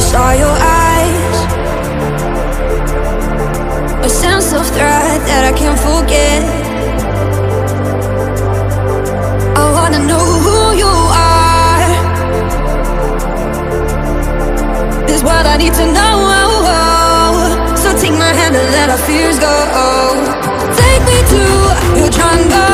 saw your eyes, a sense of threat that I can't forget. I wanna know who you are. This what I need to know. So take my hand and let our fears go. Take me to your jungle.